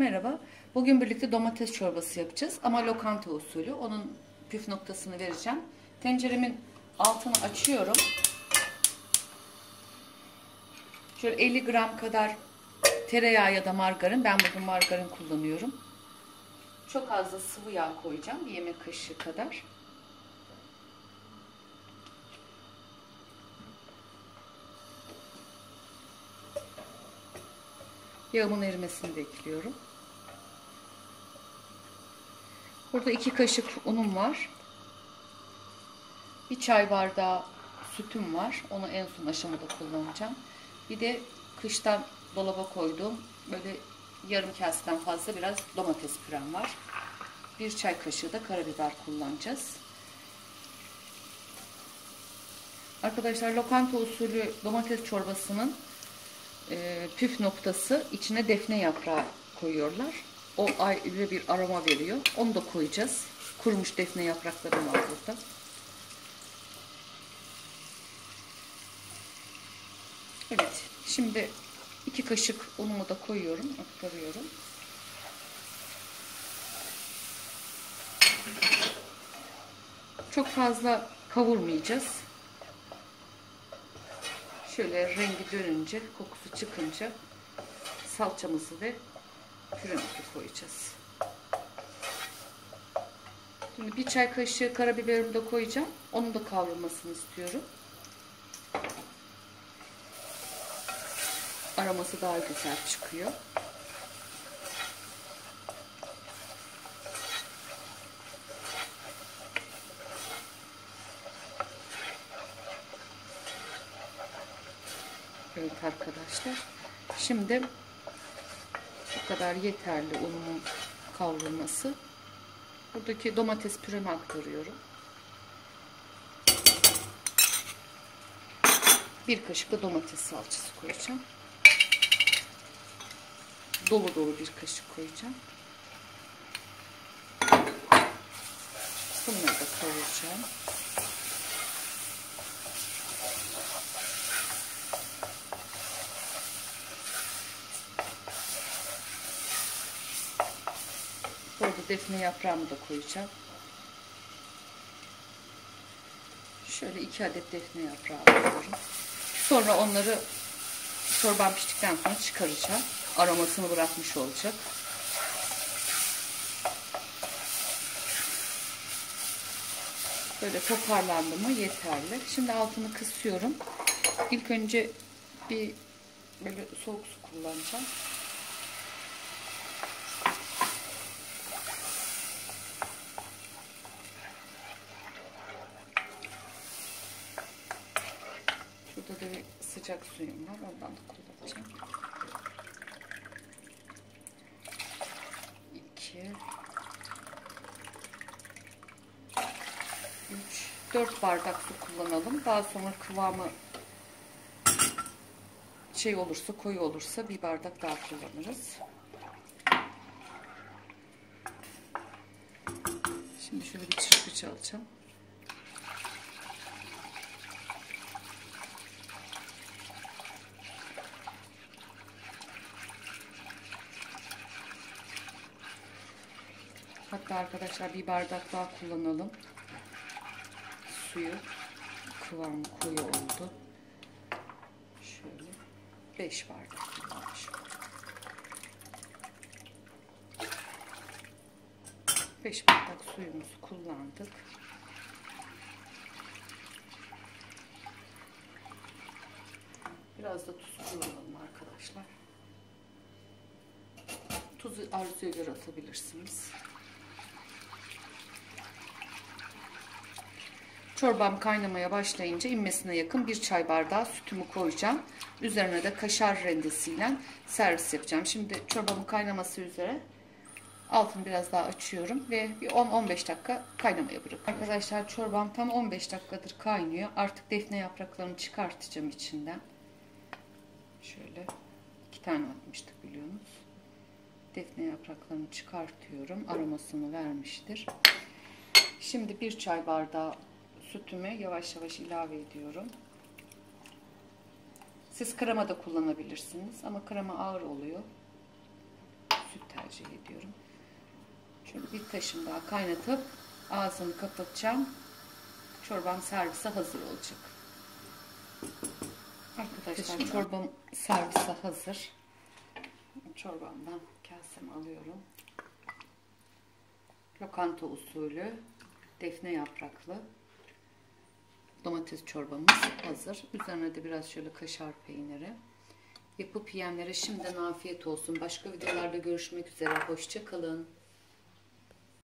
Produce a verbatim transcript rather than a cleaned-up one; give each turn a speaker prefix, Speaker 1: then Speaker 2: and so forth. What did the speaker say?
Speaker 1: merhaba. Bugün birlikte domates çorbası yapacağız ama lokanta usulü. Onun püf noktasını vereceğim. Tenceremin altını açıyorum. Şöyle elli gram kadar tereyağı ya da margarin. Ben bugün margarin kullanıyorum. Çok az da sıvı yağ koyacağım. Bir yemek kaşığı kadar. Yağımın erimesini bekliyorum. Burada iki kaşık unum var. Bir çay bardağı sütüm var. Onu en son aşamada kullanacağım. Bir de kıştan dolaba koyduğum böyle yarım kaseden fazla biraz domates pürem var. Bir çay kaşığı da karabiber kullanacağız. Arkadaşlar lokanta usulü domates çorbasının e, püf noktası içine defne yaprağı koyuyorlar. O ayrı bir aroma veriyor. Onu da koyacağız. Kurumuş defne yaprakları var burada. Evet. Şimdi iki kaşık unumu da koyuyorum. Aktarıyorum. Çok fazla kavurmayacağız. Şöyle rengi dönünce, kokusu çıkınca salçamızı ve püremizi koyacağız. Şimdi bir çay kaşığı karabiberimi de koyacağım. Onun da kavrulmasını istiyorum. Aroması daha güzel çıkıyor. Evet arkadaşlar. Şimdi bu kadar yeterli unun kavrulması. Buradaki domates püremi aktarıyorum. Bir kaşık da domates salçası koyacağım. Dolu dolu bir kaşık koyacağım. Bunları da kavuracağım. Burada defne yaprağımı da koyacağım. Şöyle iki adet defne yaprağı koyuyorum. Sonra onları çorbam piştikten sonra çıkaracağım. Aromasını bırakmış olacak. Böyle toparlandı mı yeterli. Şimdi altını kısıyorum. İlk önce bir böyle soğuk su kullanacağım. Burada da bir sıcak suyum var. Ondan da kullanacağım. iki üç dört bardak su kullanalım. Daha sonra kıvamı şey olursa, koyu olursa bir bardak daha kullanırız. Şimdi şöyle bir çırpıcı alacağım. Hatta arkadaşlar bir bardak daha kullanalım. Suyu kıvamı koyu oldu. Şöyle beş bardak kullanmışım. beş bardak suyumuzu kullandık. Biraz da tuz kullanalım arkadaşlar. Tuzu arzuya göre atabilirsiniz. Çorbam kaynamaya başlayınca inmesine yakın bir çay bardağı sütümü koyacağım. Üzerine de kaşar rendesiyle servis yapacağım. Şimdi çorbamın kaynaması üzere altını biraz daha açıyorum ve bir on on beş dakika kaynamaya bırakıyorum. Arkadaşlar çorbam tam on beş dakikadır kaynıyor. Artık defne yapraklarını çıkartacağım içinden. Şöyle iki tane atmıştık biliyorsunuz. Defne yapraklarını çıkartıyorum. Aromasını vermiştir. Şimdi bir çay bardağı sütümü yavaş yavaş ilave ediyorum. Siz krema da kullanabilirsiniz ama krema ağır oluyor. Süt tercih tercih ediyorum. Şöyle bir taşım daha kaynatıp ağzını kapatacağım. Çorbam servise hazır olacak. Arkadaşlar
Speaker 2: Taşım
Speaker 1: çorbam servise hazır. Çorbamdan kasemi alıyorum. Lokanta usulü defne yapraklı domates çorbamız hazır. Üzerine de biraz şöyle kaşar peyniri. Yapıp yiyenlere şimdiden afiyet olsun. Başka videolarda görüşmek üzere. Hoşça kalın.